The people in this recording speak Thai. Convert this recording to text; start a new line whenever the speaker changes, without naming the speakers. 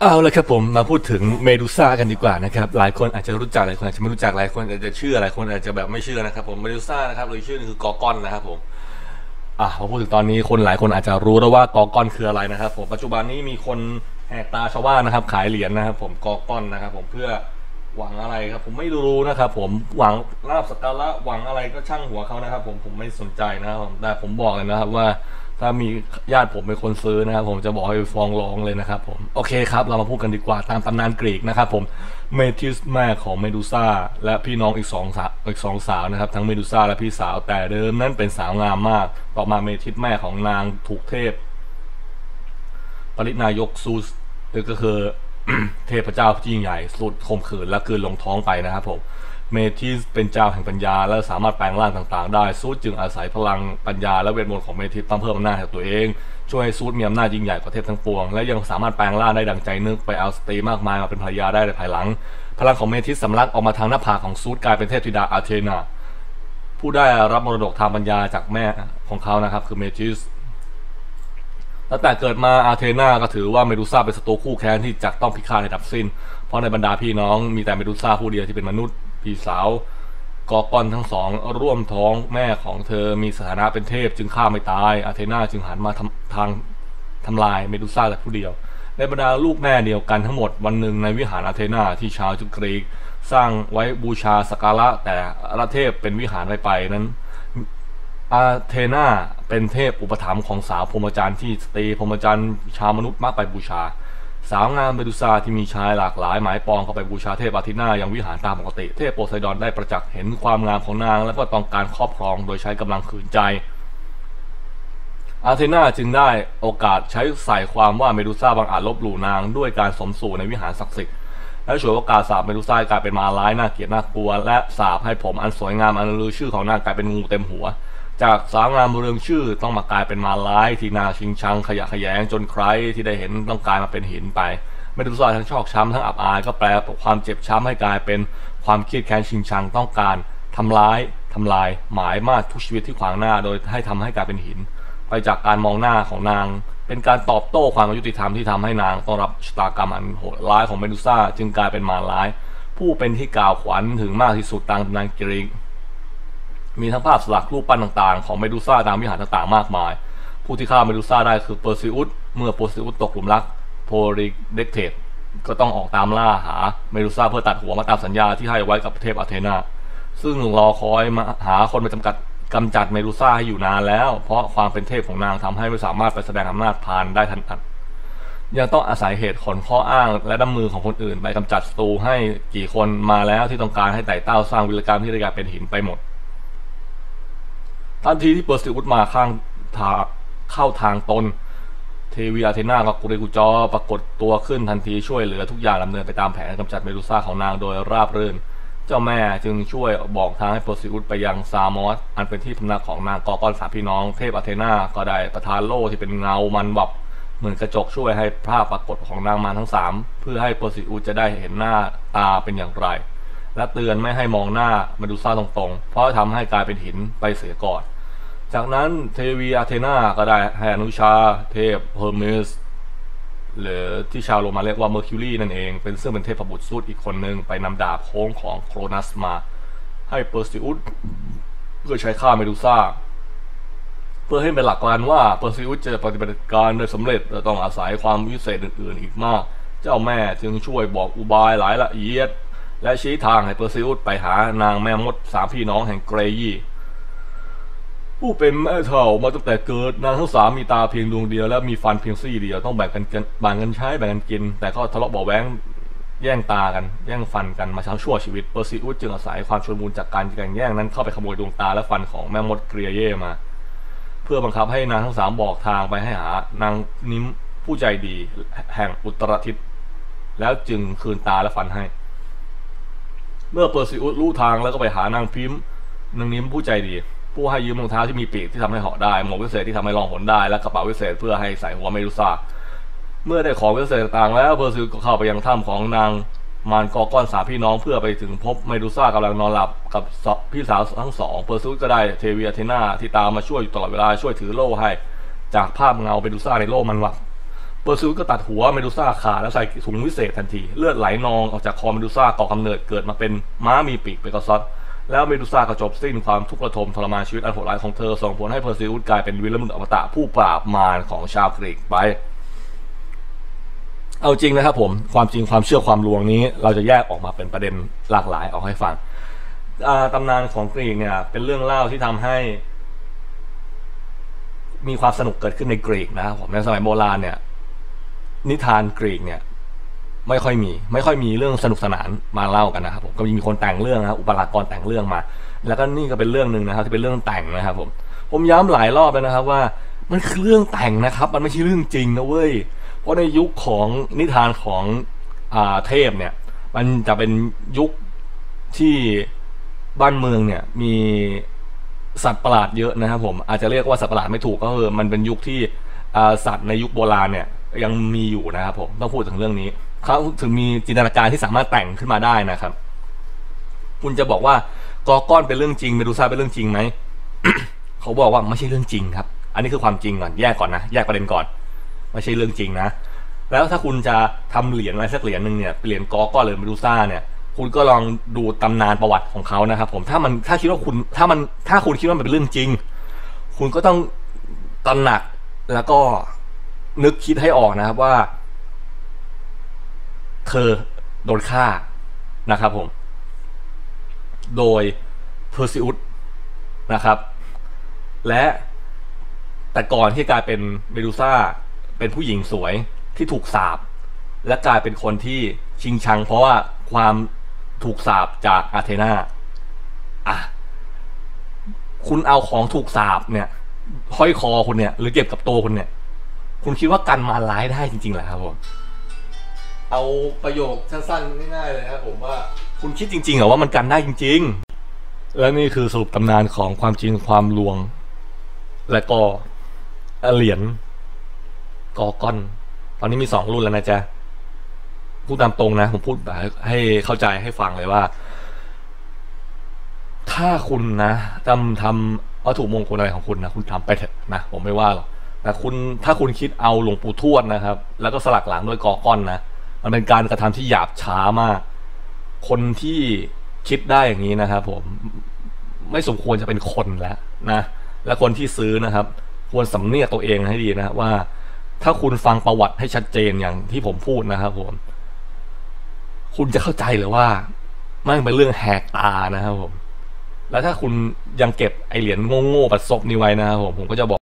เอาเลยครับผมมาพูดถึงเมดูซ่ากันดีกว่านะครับหลายคนอาจจะรู้จักหลายคนอาจจะไม่รู้จักหลายคนอาจจะเชื่อหลายคนอาจจะแบบไม่เชื่อนะครับผมเมดูซ่านะครับหรือชื่อนึงคือกอร์กอนนะครับผมพอพูดถึงตอนนี้คนหลายคนอาจจะรู้แล้วว่ากอร์กอนคืออะไรนะครับผมปัจจุบันนี้มีคนแหกตาชาวบ้านนะครับขายเหรียญนะครับผมกอร์กอนนะครับผมเพื่อหวังอะไรครับผมไม่รู้นะครับผมหวังลาภสักการะหวังอะไรก็ช่างหัวเขานะครับผมไม่สนใจนะครับแต่ผมบอกเลยนะครับว่าถ้ามีญาติผมเป็นคนซื้อนะครับผมจะบอกให้ฟ้องร้องเลยนะครับผมโอเคครับเรามาพูดกันดีกว่าตามตำนานกรีกนะครับผมเมทิสแม่ของเมดูซ่าและพี่น้องอีกสองสาวนะครับทั้งเมดูซ่าและพี่สาวแต่เดิมนั้นเป็นสาวงามมากต่อมาเมทิสแม่ของนางถูกเทพปรินายกซูสก็คือ เทพเจ้าที่ยิ่งใหญ่สุดข่มขืนและคืนลงท้องไปนะครับผมเมทิสเป็นเจ้าแห่งปัญญาและสามารถแปลงร่างต่างๆได้ซูสจึงอาศัยพลังปัญญาและเวทมนต์ของเมทิสเพิ่มอำนาจให้ตัวเองช่วยให้ซูสมีอำนาจยิ่งใหญ่กว่าเทพทั้งปวงและยังสามารถแปลงร่างได้ดังใจนึกไปเอาสตรีมากมายมาเป็นภรรยาได้ในภายหลังพลังของเมทิสสำลักออกมาทางหน้าผากของซูสกลายเป็นเทพธิดาอาเธนาผู้ได้รับมรดกทางปัญญาจากแม่ของเขานะครับคือเมทิสตั้งแต่เกิดมาอาเธนาก็ถือว่าเมดูซ่าเป็นศัตรูคู่แค้นที่จะต้องพิฆาตให้ดับสิ้นเพราะในบรรดาพี่น้องมีแต่เมดูซ่าผู้เดียวที่เป็นมนุษย์พี่สาวกอร์กอนทั้งสองร่วมท้องแม่ของเธอมีสถานะเป็นเทพจึงฆ่าไม่ตายอาเธนาจึงหันมาทำลายเมดูซ่าแต่ผู้เดียวในบรรดาลูกแม่เดียวกันทั้งหมดวันหนึ่งในวิหารอาเธนาที่ชาวกรีกสร้างไว้บูชาสักการะแต่ละเทพเป็นวิหารไปนั้นอาเธนาเป็นเทพอุปถัมภ์ของสาวพรหมจรรย์ที่สตรีพรหมจรรย์ชาวมนุษย์มักไปบูชาสาวงามเมดูซ่าที่มีชายหลากหลายหมายปองเข้าไปบูชาเทพอาเธนาอย่างวิหารตามปกติเทพโพไซดอนได้ประจักษ์เห็นความงามของนางและก็ต้องการครอบครองโดยใช้กำลังขืนใจอาเธนาจึงได้โอกาสใช้ใส่ความว่าเมดูซ่าบังอาจลบหลู่นางด้วยการสมสู่ในวิหารศักดิ์สิทธิ์และฉวยโอกาสสาปเมดูซ่ากลายเป็นมาร้ายน่าเกลียดน่ากลัวและสาปให้ผมอันสวยงามอันลือชื่อของนางกลายเป็นงูเต็มหัวจากสาวงามเรืองชื่อต้องมากลายเป็นมาร้ายที่น่าชิงชังขยะแขยงจนใครที่ได้เห็นต้องกลายมาเป็นหินไปเมดูซ่าทั้งชอกช้ำทั้งอับอายก็แปลความเจ็บช้ำให้กลายเป็นความเครียดแค้นชิงชังต้องการทำลายหมายมาทุกชีวิตที่ขวางหน้าโดยให้ทำให้กลายเป็นหินไปจากการมองหน้าของนางเป็นการตอบโต้ความยุติธรรมที่ทำให้นางต้องรับชะตากรรมอันโหดร้ายของเมดูซ่าจึงกลายเป็นมารร้ายผู้เป็นที่กล่าวขวัญถึงมากที่สุดตามตำนานกรีกมีทั้งภาพสลักรูปปั้นต่างๆของเมดูซ่าตามวิหารต่างๆมากมายผู้ที่ฆ่าเมดูซ่าได้คือเปอร์ซิอุสเมื่อเปอร์ซิอุสตกหลุมรักโพลิเดกเทสก็ต้องออกตามล่าหาเมดูซ่าเพื่อตัดหัวมาตามสัญญาที่ให้ไว้กับเทพอาเธนาซึ่งรอคอยมาหาคนมากำจัดเมดูซ่าให้อยู่นานแล้วเพราะความเป็นเทพของนางทำให้ไม่สามารถไปแสดงอำนาจพานได้ทันทียังต้องอาศัยเหตุผลข้ออ้างและน้ำมือของคนอื่นไปกำจัดศัตรูให้กี่คนมาแล้วที่ต้องการให้ไต่เต้าสร้างวิรกรรมที่ได้กลายเป็นหินไปหมดทันทีที่เปอร์ซิอุสมาเข้าทางตนเทวีอาเธนากับกุเรกุจอปรากฏตัวขึ้นทันทีช่วยเหลือทุกอย่างดำเนินไปตามแผนกำจัดเมดูซ่าของนางโดยราบรื่นเจ้าแม่จึงช่วยบอกทางให้เปอร์ซิอุสไปยังซามอสอันเป็นที่พำนักของนางกอร์กอนสามพี่น้องเทพอาเธนาก็ได้ประทานโล่ที่เป็นเงามันวับเหมือนกระจกช่วยให้ภาพปรากฏของนางมารทั้งสามเพื่อให้เปอร์ซิอุสจะได้เห็นหน้าตาเป็นอย่างไรและเตือนไม่ให้มองหน้าเมดูซ่าตรงๆเพราะทำให้กลายเป็นหินไปเสียก่อนจากนั้นเทวีอาเธนาก็ได้ให้อนุชาเทพเฮอร์เมสหรือที่ชาวโรมันเรียกว่าเมอร์คิวรีนั่นเองซึ่งเป็นเทพบุตรซูดอีกคนหนึ่งไปนำดาบโค้งของโครนัสมาให้เปอร์ซิอุสเพื่อใช้ฆ่าเมดูซ่าเพื่อให้เป็นหลักการว่าเปอร์ซิอุสจะปฏิบัติการโดยสำเร็จจะต้องอาศัยความวิเศษอื่นๆอีกมากเจ้าแม่จึงช่วยบอกอุบายหลายละเอียดและชี้ทางให้เปอร์ซิอุสไปหานางแม่มดสามพี่น้องแห่งเกรยีผู้เป็นแม่เฒ่ามาตั้งแต่เกิดนางทั้งสามมีตาเพียงดวงเดียวและมีฟันเพียงซี่เดียวต้องแบ่งกันใช้แบ่งกันกินแต่ก็ทะเลาะเบาแว้งแย่งตากันแย่งฟันกันมาทั้งชั่วชีวิตเปอร์ซิอุสจึงอาศัยความชุลมุนจากการแข่งแย่งนั้นเข้าไปขโมยดวงตาและฟันของแม่มดเกรียเย่มาเพื่อบังคับให้นางทั้งสามบอกทางไปให้หานางนิมผู้ใจดีแห่งอุตรทิศแล้วจึงคืนตาและฟันให้เมื่อเปอร์ซิอุสรู้ทางแล้วก็ไปหานางพิมพ์นางนิมผู้ใจดีผู้ให้ยืมรองเท้าที่มีปีกที่ทำให้เหาะได้หมวกวิเศษที่ทำให้ล่องหนได้และกระเป๋าวิเศษเพื่อให้ใส่หัวเมดูซ่าเมื่อได้ของวิเศษต่างๆแล้วเปอร์ซิอุสก็เข้าไปยังถ้ำของนางมารกอร์กอนสามพี่น้องเพื่อไปถึงพบเมดูซ่ากำลังนอนหลับกับพี่สาวทั้งสองเปอร์ซิอุสก็ได้เทวีอาเธนาที่ตามมาช่วยอยู่ตลอดเวลาช่วยถือโล่ให้จากภาพเงาเมดูซ่าในโล่มันวับเปอร์ซิวก็ตัดหัวเมดูซ่าขาดแล้วใส่ถุงวิเศษทันทีเลือดไหลนองออกจากคอเมดูซ่าก่อกำเนิดเกิดมาเป็นม้ามีปีกเปกาซัสแล้วเมดูซ่าก็จบสิ้นความทุกข์ระทมทรมานชีวิตอันโหดร้ายของเธอส่งผลให้เพอร์ซิวส์กลายเป็นวีรบุรุษอมตะผู้ปราบมารของชาวกรีกไปเอาจริงนะครับผมความจริงความเชื่อความลวงนี้เราจะแยกออกมาเป็นประเด็นหลากหลายออกให้ฟังตำนานของกรีกเนี่ยเป็นเรื่องเล่าที่ทำให้มีความสนุกเกิดขึ้นในกรีกนะครับผมในสมัยโบราณเนี่ยนิทานกรีกเนี่ยไม่ค่อยมีเรื่องสนุกสนานมาเล่ากันนะครับผมก็มีคนแต่งเรื่องนะอุปรากรแต่งเรื่องมาแล้วก็นี่ก็เป็นเรื่องหนึ่งนะครับที่เป็นเรื่องแต่งนะครับผมย้ำหลายรอบแล้วนะครับว่ามันคือเรื่องแต่งนะครับมันไม่ใช่เรื่องจริงนะเว้ยเพราะในยุคของนิทานของเทพเนี่ยมันจะเป็นยุคที่บ้านเมืองเนี่ยมีสัตว์ประหลาดเยอะนะครับผมอาจจะเรียกว่าสัตว์ประหลาดไม่ถูกก็คือมันเป็นยุคที่สัตว์ในยุคโบราณเนี่ยยังมีอยู่นะครับผมต้องพูดถึงเรื่องนี้เขาถึงมีจินตนาการที่สามารถแต่งขึ้นมาได้นะครับคุณจะบอกว่ากอก้อนเป็นเรื่องจริงเมดูซ่าเป็นเรื่องจริงไหม เขาบอกว่าไม่ใช่เรื่องจริงครับอันนี้คือความจริงก่อนแยกก่อนนะแยกประเด็นก่อนไม่ใช่เรื่องจริงนะแล้วถ้าคุณจะทำเหรียญอะไรสักเหรียญหนึ่งเนี่ยเหรียญกอก้อนหรือเมดูซ่าเนี่ยคุณก็ลองดูตำนานประวัติของเขานะครับผมถ้าคิดว่าคุณถ้าคุณคิดว่ามันเป็นเรื่องจริงคุณก็ต้องตระหนักแล้วก็นึกคิดให้ออกนะครับว่าเธอโดนฆ่านะครับผมโดยเพอร์ซิอุสนะครับและแต่ก่อนที่กลายเป็นเมดูซ่าเป็นผู้หญิงสวยที่ถูกสาปและกลายเป็นคนที่ชิงชังเพราะว่าความถูกสาปจากอาเธนาคุณเอาของถูกสาปเนี่ยห้อยคอคุณเนี่ยหรือเก็บกับตัวคุณเนี่ยคุณคิดว่ากันมารร้ายได้จริงๆเหรอครับผมเอาประโยคสั้นๆง่ายๆเลยครับผมว่าคุณคิดจริงๆเหรอว่ามันกันได้จริงๆและนี่คือสรุปตำนานของความจริงความลวงและก็เหรียญกอก้อนตอนนี้มี2รุ่นแล้วนะจ๊ะพูดตามตรงนะผมพูดให้เข้าใจให้ฟังเลยว่าถ้าคุณนะทำวัตถุมงคลอะไรของคุณนะคุณทำไปเถอะนะผมไม่ว่าหรอกแต่ถ้าคุณคิดเอาหลวงปู่ทวดนะครับแล้วก็สลักหลังด้วยกอก้อนนะมันเป็นการกระทำที่หยาบช้ามากคนที่คิดได้อย่างนี้นะครับผมไม่สมควรจะเป็นคนแล้วนะและคนที่ซื้อนะครับควรสำเนียกตัวเองให้ดีนะว่าถ้าคุณฟังประวัติให้ชัดเจนอย่างที่ผมพูดนะครับผมคุณจะเข้าใจเลยว่ามันเป็นเรื่องแหกตานะครับผมแล้วถ้าคุณยังเก็บไอเหรียญโง่ๆบัดซบนี้ไว้นะครับผมก็จะบอก